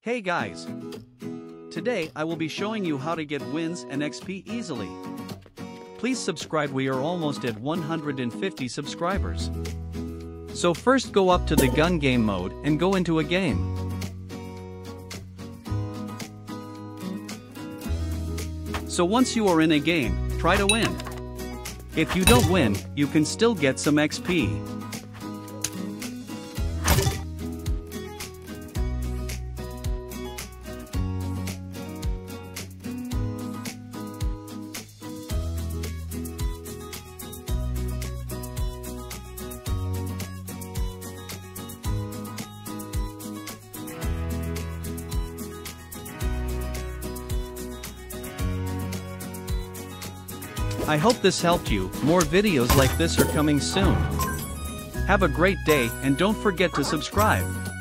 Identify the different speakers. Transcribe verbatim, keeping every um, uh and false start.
Speaker 1: Hey guys! Today I will be showing you how to get wins and X P easily. Please subscribe, we are almost at one hundred fifty subscribers. So first go up to the gun game mode and go into a game. So once you are in a game, try to win. If you don't win, you can still get some X P. I hope this helped you. More videos like this are coming soon. Have a great day and don't forget to subscribe.